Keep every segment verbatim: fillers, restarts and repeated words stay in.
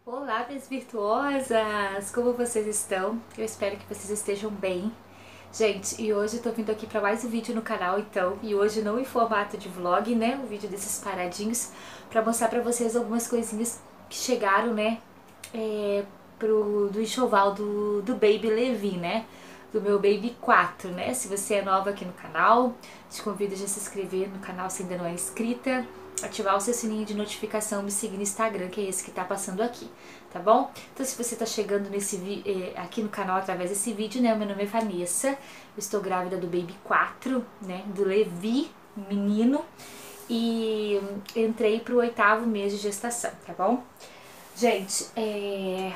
Olá, minhas virtuosas! Como vocês estão? Eu espero que vocês estejam bem. Gente, e hoje eu tô vindo aqui para mais um vídeo no canal, então, e hoje não em formato de vlog, né, um vídeo desses paradinhos, para mostrar para vocês algumas coisinhas que chegaram, né, é, pro, do enxoval do, do Baby Levi, né, do meu Baby quatro, né. Se você é nova aqui no canal, te convido a já se inscrever no canal se ainda não é inscrita, ativar o seu sininho de notificação, me seguir no Instagram, que é esse que tá passando aqui, tá bom? Então, se você tá chegando nesse eh, aqui no canal através desse vídeo, né, meu nome é Vanessa, eu estou grávida do Baby quatro, né, do Levi, menino, e entrei pro oitavo mês de gestação, tá bom? Gente, é...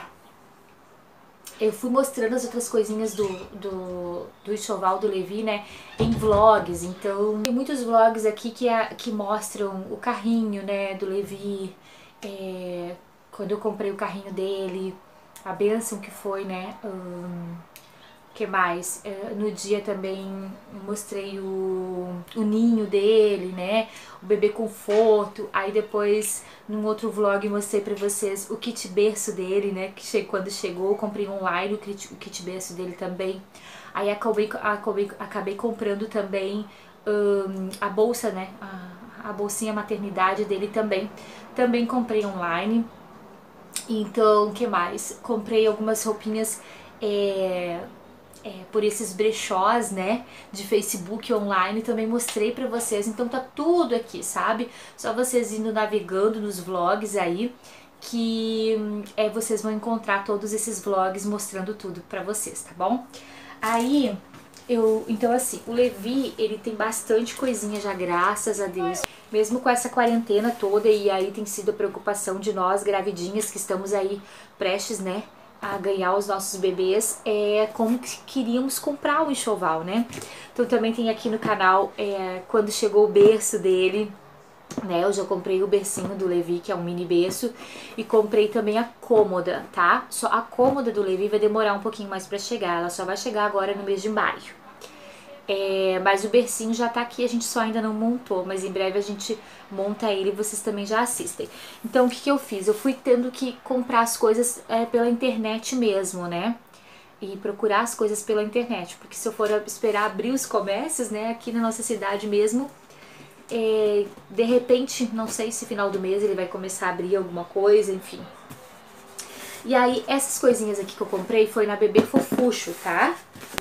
eu fui mostrando as outras coisinhas do, do, do enxoval do Levi, né, em vlogs. Então, tem muitos vlogs aqui que, é, que mostram o carrinho, né, do Levi, é, quando eu comprei o carrinho dele, a bênção que foi, né, hum, que mais? É, no dia também mostrei o, o ninho dele, né? O bebê conforto. Aí depois, num outro vlog, mostrei pra vocês o kit berço dele, né? Que che quando chegou, eu comprei online o kit, o kit berço dele também. Aí acabei, acabei, acabei comprando também hum, a bolsa, né? A, a bolsinha maternidade dele também. Também comprei online. Então, o que mais? Comprei algumas roupinhas... É, é, por esses brechós, né, de Facebook online, também mostrei pra vocês, então tá tudo aqui, sabe? Só vocês indo navegando nos vlogs aí, que é, vocês vão encontrar todos esses vlogs mostrando tudo pra vocês, tá bom? Aí, eu, então assim, o Levi, ele tem bastante coisinha já, graças a Deus. Mesmo com essa quarentena toda, e aí tem sido a preocupação de nós, gravidinhas, que estamos aí prestes, né, a ganhar os nossos bebês, é como que queríamos comprar o enxoval, né? Então também tem aqui no canal, é, quando chegou o berço dele, né? Eu já comprei o bercinho do Levi, que é um mini berço, e comprei também a cômoda, tá? Só a cômoda do Levi vai demorar um pouquinho mais pra chegar, ela só vai chegar agora no mês de maio. É, mas o bercinho já tá aqui, a gente só ainda não montou, mas em breve a gente monta ele e vocês também já assistem. Então o que que eu fiz? Eu fui tendo que comprar as coisas é, pela internet mesmo, né? E procurar as coisas pela internet, porque se eu for esperar abrir os comércios, né, aqui na nossa cidade mesmo, é, de repente, não sei se final do mês ele vai começar a abrir alguma coisa, enfim. E aí, essas coisinhas aqui que eu comprei foi na Bebê Fofuxo, tá?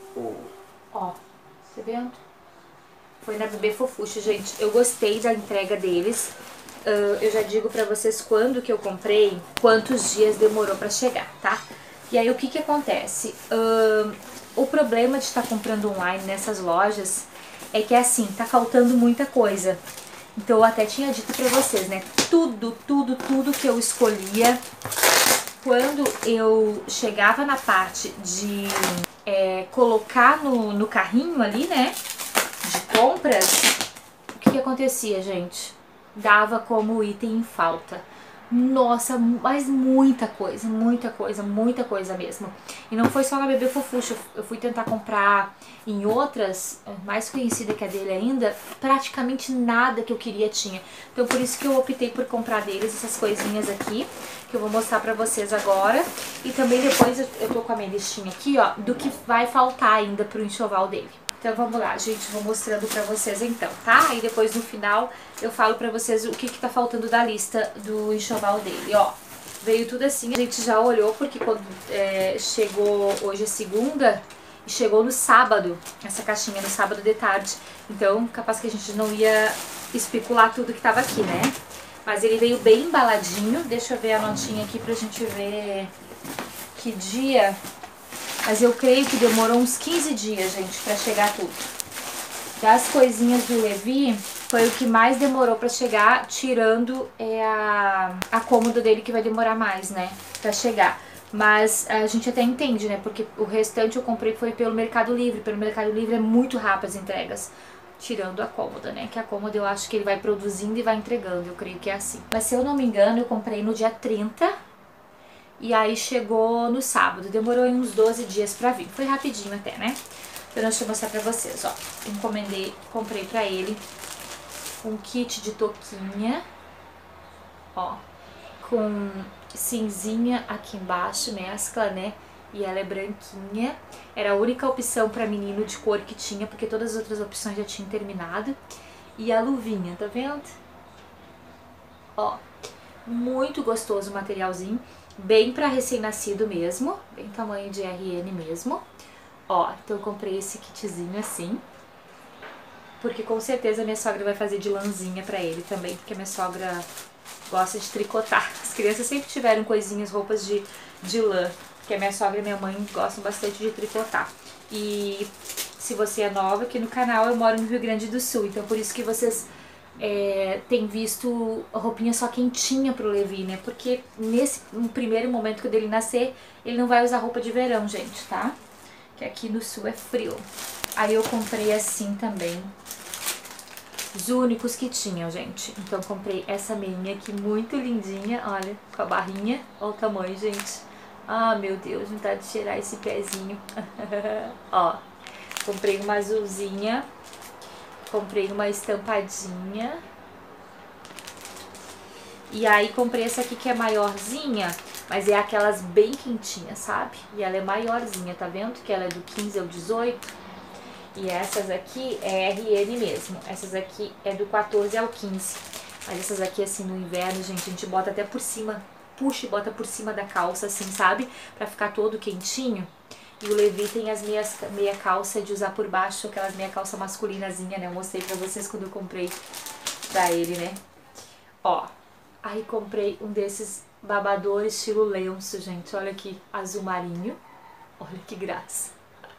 Ó, tá vendo? Foi na Bebê Fofuxo, gente. Eu gostei da entrega deles. Uh, eu já digo pra vocês quando que eu comprei, quantos dias demorou pra chegar, tá? E aí, o que que acontece? Uh, o problema de estar comprando online nessas lojas é que, assim, tá faltando muita coisa. Então, eu até tinha dito pra vocês, né? Tudo, tudo, tudo que eu escolhia, quando eu chegava na parte de é, colocar no, no carrinho ali, né? De compras, o que que acontecia, gente? Dava como item em falta. Nossa, mas muita coisa, muita coisa, muita coisa mesmo. E não foi só na Bebê Fofuxo, eu fui tentar comprar em outras, mais conhecida que a dele ainda, praticamente nada que eu queria tinha. Então por isso que eu optei por comprar deles essas coisinhas aqui, que eu vou mostrar pra vocês agora. E também depois eu tô com a minha listinha aqui, ó, do que vai faltar ainda pro enxoval dele. Então vamos lá, gente, vou mostrando pra vocês então, tá? E depois no final eu falo pra vocês o que que tá faltando da lista do enxoval dele, ó. Veio tudo assim, a gente já olhou porque quando é, chegou, hoje é segunda, e chegou no sábado, essa caixinha no sábado de tarde. Então capaz que a gente não ia especular tudo que tava aqui, né? Mas ele veio bem embaladinho, deixa eu ver a notinha aqui pra gente ver que dia... Mas eu creio que demorou uns quinze dias, gente, pra chegar tudo. Das coisinhas do Levi, foi o que mais demorou pra chegar, tirando é, a, a cômoda dele, que vai demorar mais, né, pra chegar. Mas a gente até entende, né, porque o restante eu comprei foi pelo Mercado Livre. Pelo Mercado Livre é muito rápido as entregas. Tirando a cômoda, né, que a cômoda eu acho que ele vai produzindo e vai entregando, eu creio que é assim. Mas se eu não me engano, eu comprei no dia trinta. E aí chegou no sábado, demorou uns doze dias pra vir, foi rapidinho até, né? Então deixa eu mostrar pra vocês, ó. Encomendei, comprei pra ele um kit de touquinha, ó. com cinzinha aqui embaixo, mescla, né? E ela é branquinha. Era a única opção pra menino de cor que tinha, porque todas as outras opções já tinham terminado. E a luvinha, tá vendo? Ó, muito gostoso o materialzinho. Bem pra recém-nascido mesmo, bem tamanho de R N mesmo. Ó, então eu comprei esse kitzinho assim, porque com certeza minha sogra vai fazer de lãzinha pra ele também, porque minha sogra gosta de tricotar. As crianças sempre tiveram coisinhas, roupas de, de lã, porque a minha sogra e minha mãe gostam bastante de tricotar. E se você é nova aqui no canal, eu moro no Rio Grande do Sul, então por isso que vocês é, têm visto a roupinha só quentinha pro Levi, né? Porque nesse no primeiro momento que ele nascer, ele não vai usar roupa de verão, gente, tá? Que aqui no sul é frio. Aí eu comprei assim também, os únicos que tinham, gente. Então comprei essa meinha aqui, muito lindinha, olha, com a barrinha. Olha o tamanho, gente. Ah, meu Deus, vontade de cheirar esse pezinho. Ó, comprei uma azulzinha, comprei uma estampadinha. E aí comprei essa aqui que é maiorzinha, mas é aquelas bem quentinhas, sabe? E ela é maiorzinha, tá vendo? Que ela é do quinze ao dezoito. E essas aqui é R N mesmo. Essas aqui é do quatorze ao quinze. Mas essas aqui, assim, no inverno, gente, a gente bota até por cima, puxa e bota por cima da calça, assim, sabe? Pra ficar todo quentinho. E o Levi tem as meias, meia calça de usar por baixo, aquelas meia calça masculinazinha, né? Eu mostrei pra vocês quando eu comprei pra ele, né? Ó, aí comprei um desses babadores estilo lenço, gente. Olha aqui, azul marinho. Olha que graça.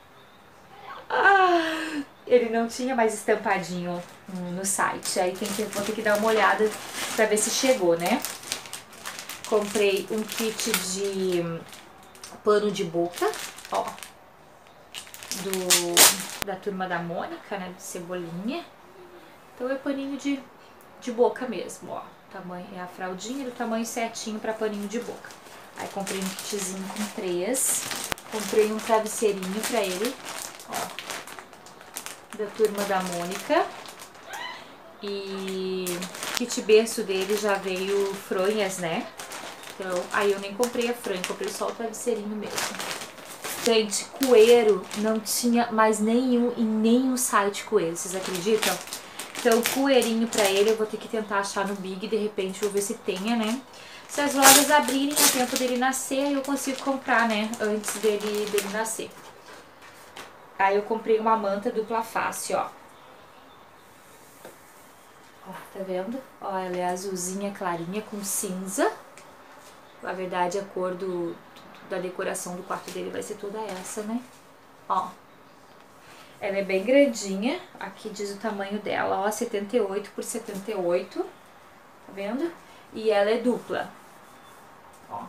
Ah, ele não tinha mais estampadinho no site. Aí tem que, vou ter que dar uma olhada pra ver se chegou, né? Comprei um kit de pano de boca, ó. Do, da Turma da Mônica, né? De Cebolinha. Então é paninho de, de boca mesmo, ó. Tamanho, é a fraldinha do tamanho certinho pra paninho de boca. Aí comprei um kitzinho com três. Comprei um travesseirinho pra ele, ó, da Turma da Mônica. E o kit berço dele já veio fronhas, né? Então, aí eu nem comprei a fronha, comprei só o travesseirinho mesmo. Gente, coeiro não tinha mais nenhum em nenhum site coeiro, vocês acreditam? Então, coeirinho pra ele eu vou ter que tentar achar no Big, de repente vou ver se tenha, né? Se as lojas abrirem a tempo dele nascer, eu consigo comprar, né? Antes dele, dele nascer. Aí eu comprei uma manta dupla face, ó. Ó, tá vendo? Ó, ela é azulzinha clarinha com cinza. Na verdade, a cor do, da decoração do quarto dele vai ser toda essa, né? Ó. Ela é bem grandinha. Aqui diz o tamanho dela, ó, setenta e oito por setenta e oito. Tá vendo? E ela é dupla. Ó.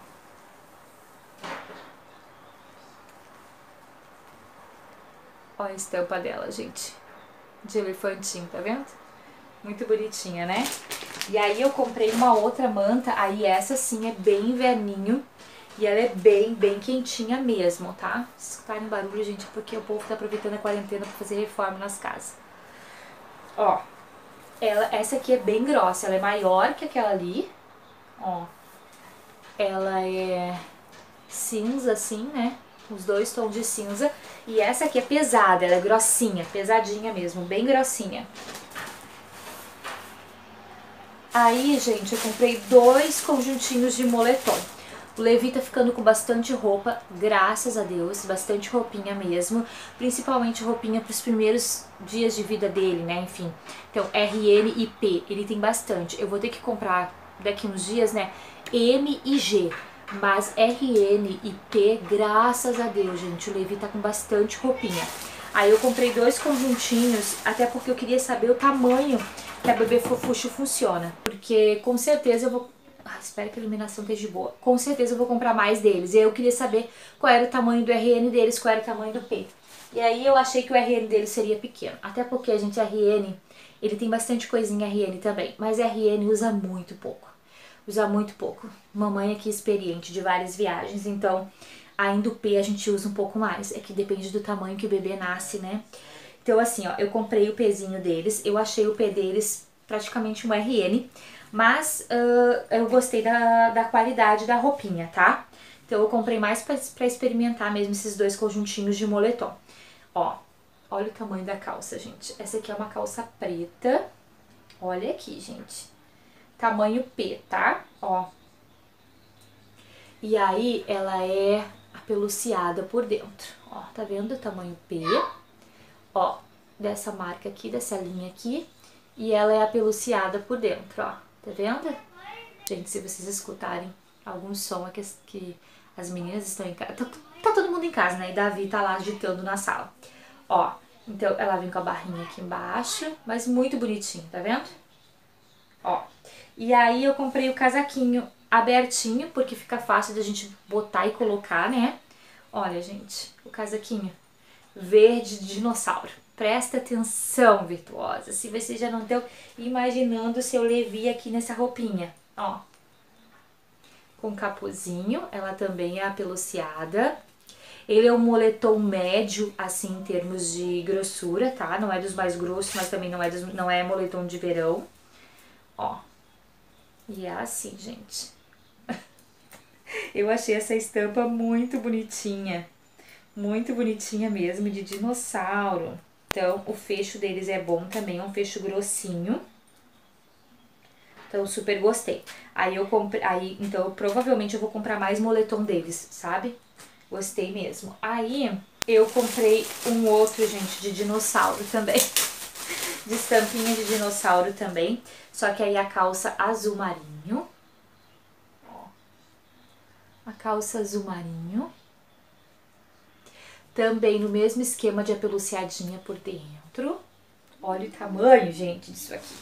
Ó a estampa dela, gente. De elefantinho, tá vendo? Muito bonitinha, né? E aí eu comprei uma outra manta, aí essa sim é bem inverninho. E ela é bem, bem quentinha mesmo, tá? Se escutarem barulho, gente, é porque o povo tá aproveitando a quarentena pra fazer reforma nas casas. Ó, ela, essa aqui é bem grossa, ela é maior que aquela ali. Ó, ela é cinza assim, né? Os dois tons de cinza. E essa aqui é pesada, ela é grossinha, pesadinha mesmo, bem grossinha. Aí, gente, eu comprei dois conjuntinhos de moletom. O Levi tá ficando com bastante roupa, graças a Deus, bastante roupinha mesmo, principalmente roupinha pros primeiros dias de vida dele, né, enfim. Então, R N e P, ele tem bastante. Eu vou ter que comprar daqui uns dias, né, M e G, mas R N e P, graças a Deus, gente, o Levi tá com bastante roupinha. Aí eu comprei dois conjuntinhos, até porque eu queria saber o tamanho que a Bebê Fofuxo funciona, porque com certeza eu vou... Ah, espero que a iluminação esteja boa. Com certeza eu vou comprar mais deles. E aí eu queria saber qual era o tamanho do R N deles, qual era o tamanho do P. E aí eu achei que o R N deles seria pequeno. Até porque a gente, R N, ele tem bastante coisinha R N também. Mas R N usa muito pouco. Usa muito pouco. Mamãe aqui experiente de várias viagens, então ainda o P a gente usa um pouco mais. É que depende do tamanho que o bebê nasce, né? Então assim, ó, eu comprei o Pzinho deles. Eu achei o P deles praticamente um R N, mas uh, eu gostei da, da qualidade da roupinha, tá? Então eu comprei mais pra, pra experimentar mesmo esses dois conjuntinhos de moletom. Ó, olha o tamanho da calça, gente. Essa aqui é uma calça preta. Olha aqui, gente. Tamanho P, tá? Ó. E aí ela é apeluciada por dentro. Ó, tá vendo o tamanho P? Ó, dessa marca aqui, dessa linha aqui. E ela é apeluciada por dentro, ó. Tá vendo? Gente, se vocês escutarem algum som aqui que as meninas estão em casa. Tá, tá todo mundo em casa, né? E Davi tá lá agitando na sala. Ó, então ela vem com a barrinha aqui embaixo, mas muito bonitinho, tá vendo? Ó, e aí eu comprei o casaquinho abertinho, porque fica fácil da gente botar e colocar, né? Olha, gente, o casaquinho verde de dinossauro. Presta atenção, virtuosa, se vocês já não estão imaginando o seu Levi aqui nessa roupinha, ó. Com capuzinho, ela também é apeluciada. Ele é um moletom médio, assim, em termos de grossura, tá? Não é dos mais grossos, mas também não é, dos, não é moletom de verão. Ó. E é assim, gente. Eu achei essa estampa muito bonitinha. Muito bonitinha mesmo, de dinossauro. Então, o fecho deles é bom também, é um fecho grossinho. Então, super gostei. Aí eu comprei, aí, então, provavelmente eu vou comprar mais moletom deles, sabe? Gostei mesmo. Aí, eu comprei um outro, gente, de dinossauro também. De estampinha de dinossauro também. Só que aí a calça azul marinho. Ó. A calça azul marinho. Também no mesmo esquema de apeluciadinha por dentro. Olha o tamanho, gente, disso aqui.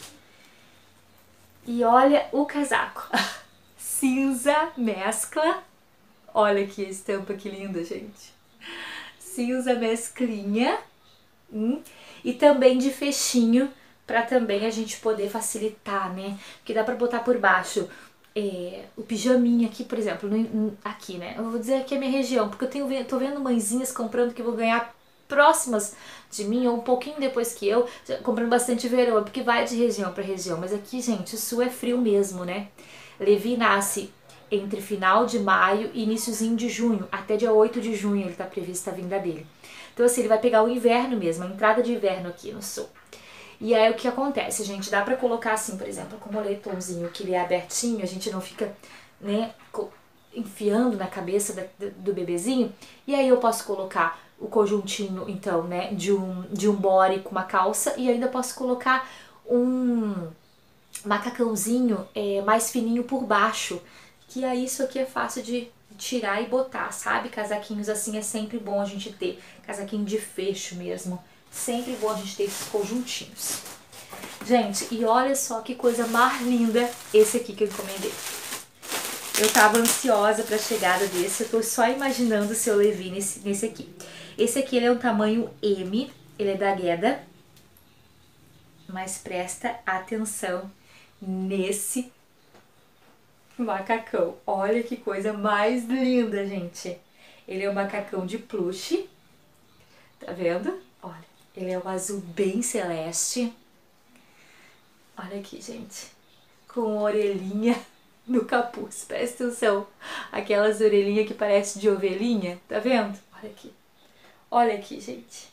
E olha o casaco. Cinza mescla. Olha que estampa que linda, gente. Cinza mesclinha. Hum, e também de fechinho, pra também a gente poder facilitar, né? Porque dá pra botar por baixo é, o pijaminha aqui, por exemplo, no, aqui, né? Eu vou dizer aqui a minha região, porque eu tenho, tô vendo mãezinhas comprando que vou ganhar próximas de mim, ou um pouquinho depois que eu, comprando bastante verão, porque vai de região para região. Mas aqui, gente, o sul é frio mesmo, né? Levi nasce entre final de maio e iniciozinho de junho, até dia oito de junho ele tá previsto a vinda dele. Então assim, ele vai pegar o inverno mesmo, a entrada de inverno aqui no sul. E aí o que acontece, gente, dá pra colocar assim, por exemplo, com o moletomzinho que ele é abertinho, a gente não fica, né, enfiando na cabeça da, do bebezinho. E aí eu posso colocar o conjuntinho, então, né, de um, de um body com uma calça, e ainda posso colocar um macacãozinho é, mais fininho por baixo, que aí isso aqui é fácil de tirar e botar, sabe? Casaquinhos assim é sempre bom a gente ter, casaquinho de fecho mesmo, sempre bom a gente ter esses conjuntinhos. Gente, e olha só que coisa mais linda esse aqui que eu encomendei. Eu tava ansiosa pra chegada desse, eu tô só imaginando se eu Levi nesse, nesse aqui. Esse aqui ele é um tamanho M, ele é da Gueda, mas presta atenção nesse macacão. Olha que coisa mais linda, gente. Ele é um macacão de plush, tá vendo? Olha, ele é um azul bem celeste. Olha aqui, gente, com orelhinha no capuz, presta atenção. Aquelas orelhinhas que parecem de ovelhinha, tá vendo? Olha aqui. Olha aqui, gente.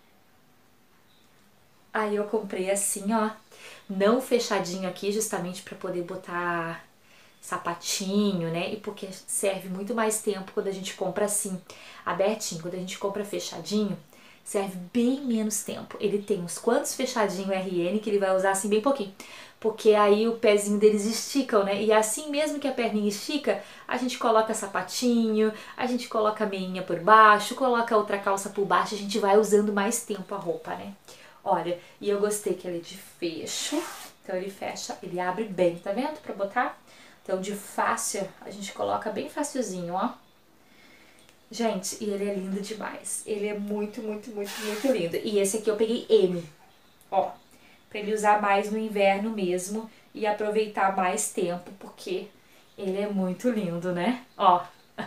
Aí eu comprei assim, ó, não fechadinho aqui, justamente pra poder botar sapatinho, né? E porque serve muito mais tempo quando a gente compra assim, abertinho. Quando a gente compra fechadinho, serve bem menos tempo. Ele tem uns quantos fechadinho R N que ele vai usar assim bem pouquinho. Porque aí o pezinho deles esticam, né? E assim mesmo que a perninha estica, a gente coloca sapatinho, a gente coloca a meinha por baixo, coloca outra calça por baixo, a gente vai usando mais tempo a roupa, né? Olha, e eu gostei que ele é de fecho, então ele fecha, ele abre bem, tá vendo? Pra botar. Então de fácil, a gente coloca bem facilzinho, ó. Gente, e ele é lindo demais. Ele é muito, muito, muito, muito lindo. E esse aqui eu peguei M, ó. Pra ele usar mais no inverno mesmo e aproveitar mais tempo, porque ele é muito lindo, né? Ó.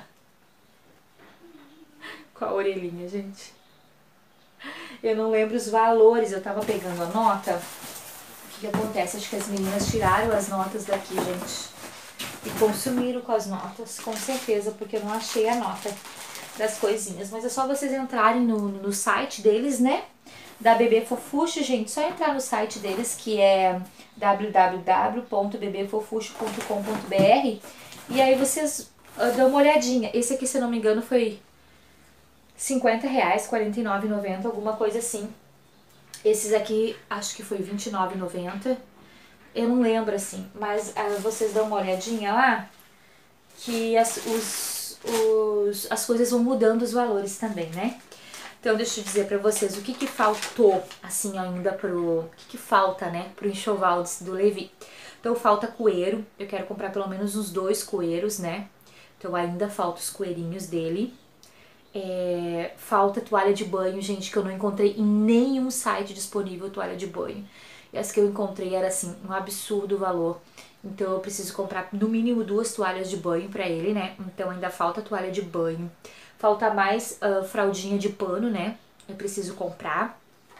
Com a orelhinha, gente. Eu não lembro os valores, eu tava pegando a nota. que acontece? Acho que as meninas tiraram as notas daqui, gente. E consumiram com as notas, com certeza, porque eu não achei a nota das coisinhas. Mas é só vocês entrarem no, no site deles, né? Da Bebê Fofuxo, gente. Só entrar no site deles, que é w w w ponto bebê fofuxo ponto com ponto b r. E aí vocês uh, dão uma olhadinha. Esse aqui, se eu não me engano, foi cinquenta reais, quarenta e nove reais e noventa centavos, alguma coisa assim. Esses aqui, acho que foi vinte e nove reais e noventa centavos. Eu não lembro assim, mas uh, vocês dão uma olhadinha lá, que as, os, os, as coisas vão mudando os valores também, né? Então deixa eu dizer pra vocês o que que faltou, assim, ainda pro... O que que falta, né, pro enxoval do Levi. Então falta coeiro, eu quero comprar pelo menos uns dois coeiros, né? Então ainda falta os coeirinhos dele. É, falta toalha de banho, gente, que eu não encontrei em nenhum site disponível toalha de banho. E as que eu encontrei era assim, um absurdo valor. Então eu preciso comprar no mínimo duas toalhas de banho pra ele, né? Então ainda falta toalha de banho. Falta mais uh, fraldinha de pano, né? Eu preciso comprar.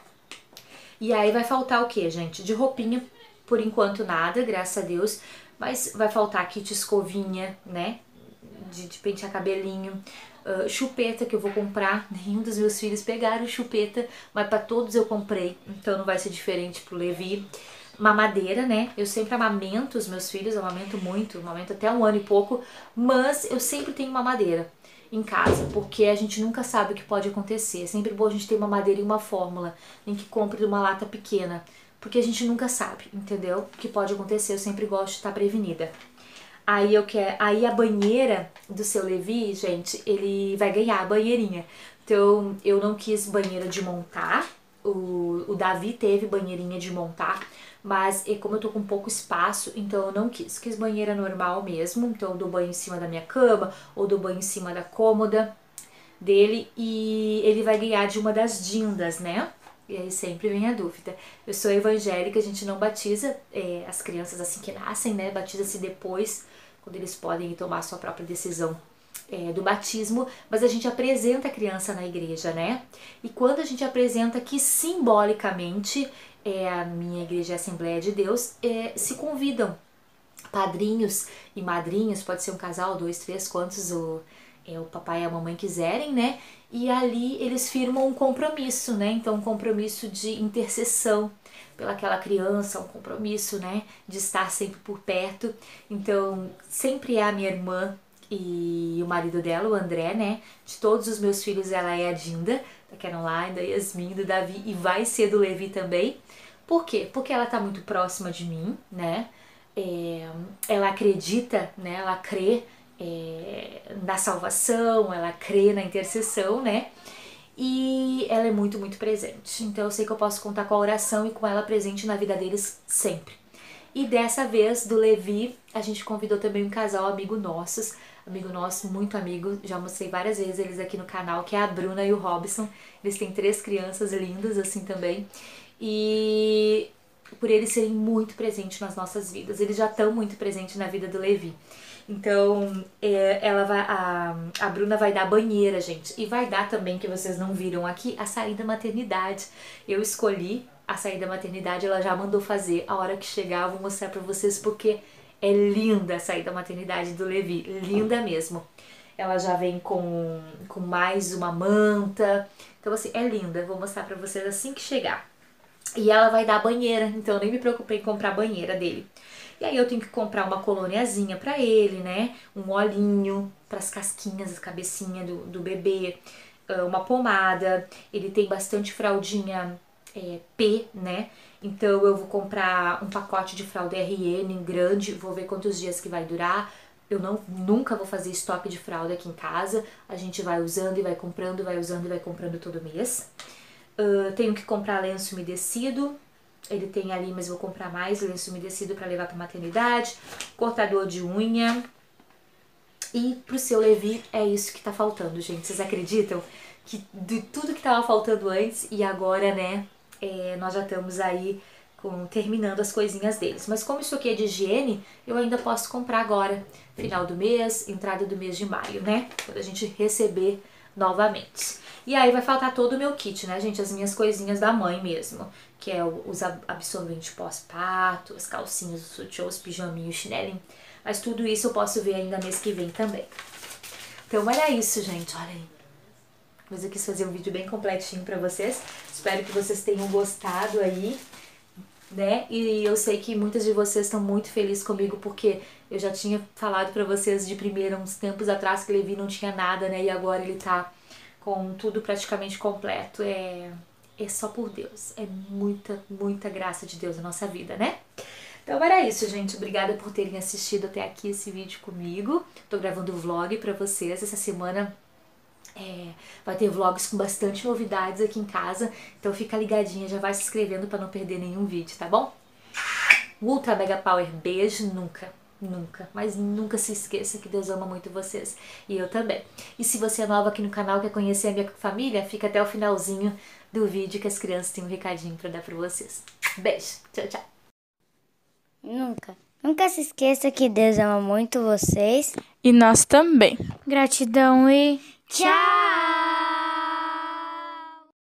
E aí vai faltar o que, gente? De roupinha, por enquanto nada, graças a Deus. Mas vai faltar kit escovinha, né? De, de pentear cabelinho. Uh, chupeta que eu vou comprar, nenhum dos meus filhos pegaram chupeta, mas para todos eu comprei, então não vai ser diferente pro Levi. Mamadeira, né? Eu sempre amamento os meus filhos, eu amamento muito, amamento até um ano e pouco, mas eu sempre tenho mamadeira em casa, porque a gente nunca sabe o que pode acontecer. É sempre bom a gente ter uma madeira e uma fórmula, em que compre uma lata pequena, porque a gente nunca sabe, entendeu? O que pode acontecer, eu sempre gosto de estar prevenida. Aí eu quero, aí a banheira do seu Levi, gente, ele vai ganhar a banheirinha. Então eu não quis banheira de montar. O, o Davi teve banheirinha de montar, mas e como eu tô com pouco espaço, então eu não quis. Quis banheira normal mesmo, então eu dou banho em cima da minha cama ou dou banho em cima da cômoda dele, e ele vai ganhar de uma das dindas, né? E aí sempre vem a dúvida. Eu sou evangélica, a gente não batiza é, as crianças assim que nascem, né? Batiza-se depois, quando eles podem tomar a sua própria decisão é, do batismo, mas a gente apresenta a criança na igreja, né? E quando a gente apresenta que simbolicamente é, a minha igreja é a Assembleia de Deus, é, se convidam padrinhos e madrinhas, pode ser um casal, dois, três, quantos o, é, o papai e a mamãe quiserem, né? E ali eles firmam um compromisso, né? Então um compromisso de intercessão pelaquela criança, um compromisso, né? De estar sempre por perto. Então sempre é a minha irmã e o marido dela, o André, né? De todos os meus filhos ela é a Dinda, da Caroline, da Yasmin, do Davi, e vai ser do Levi também. Por quê? Porque ela tá muito próxima de mim, né? É, ela acredita, né? Ela crê É, na salvação, ela crê na intercessão, né? E ela é muito, muito presente. Então eu sei que eu posso contar com a oração e com ela presente na vida deles sempre. E dessa vez, do Levi, a gente convidou também um casal amigo nossos, amigo nosso, muito amigo, já mostrei várias vezes eles aqui no canal, que é a Bruna e o Robson. Eles têm três crianças lindas assim também. E por eles serem muito presentes nas nossas vidas, eles já estão muito presentes na vida do Levi. Então, é, ela vai, a, a Bruna vai dar banheira, gente. E vai dar também, que vocês não viram aqui, a saída maternidade. Eu escolhi a saída maternidade, ela já mandou fazer. A hora que chegar eu vou mostrar pra vocês, porque é linda a saída maternidade do Levi. Linda mesmo. Ela já vem com, com mais uma manta. Então, assim, é linda. Vou mostrar pra vocês assim que chegar. E ela vai dar banheira, então eu nem me preocupei em comprar a banheira dele. E aí eu tenho que comprar uma colôniazinha pra ele, né? Um olhinho pras casquinhas, as cabecinhas do, do bebê, uma pomada. Ele tem bastante fraldinha é, P, né? Então eu vou comprar um pacote de fralda R M grande, vou ver quantos dias que vai durar. Eu não, nunca vou fazer estoque de fralda aqui em casa. A gente vai usando e vai comprando, vai usando e vai comprando todo mês. Uh, tenho que comprar lenço umedecido. Ele tem ali, mas vou comprar mais lenço umedecido para levar para maternidade. Cortador de unha. E pro seu Levi é isso que tá faltando, gente. Vocês acreditam que de tudo que tava faltando antes e agora, né, é, nós já estamos aí com, terminando as coisinhas deles. Mas como isso aqui é de higiene, eu ainda posso comprar agora, final do mês, entrada do mês de maio, né? Quando a gente receber novamente. E aí vai faltar todo o meu kit, né, gente? As minhas coisinhas da mãe mesmo. Que é os absorventes pós-parto, as calcinhas, os sutiã, os pijaminhos, o chinelinho. Mas tudo isso eu posso ver ainda mês que vem também. Então era isso, gente. Olha aí. Mas eu quis fazer um vídeo bem completinho pra vocês. Espero que vocês tenham gostado aí, né? E eu sei que muitas de vocês estão muito felizes comigo, porque eu já tinha falado pra vocês de primeira, uns tempos atrás, que Levi não tinha nada, né? E agora ele tá com tudo praticamente completo. É, é só por Deus. É muita, muita graça de Deus na nossa vida, né? Então era isso, gente. Obrigada por terem assistido até aqui esse vídeo comigo. Tô gravando vlog pra vocês. Essa semana é, vai ter vlogs com bastante novidades aqui em casa. Então fica ligadinha, já vai se inscrevendo pra não perder nenhum vídeo, tá bom? Ultra Mega Power, beijo, nunca, nunca, mas nunca se esqueça que Deus ama muito vocês. E eu também. E se você é nova aqui no canal, quer conhecer a minha família, fica até o finalzinho do vídeo que as crianças têm um recadinho pra dar pra vocês. Beijo, tchau, tchau. Nunca. Nunca se esqueça que Deus ama muito vocês. E nós também. Gratidão e tchau!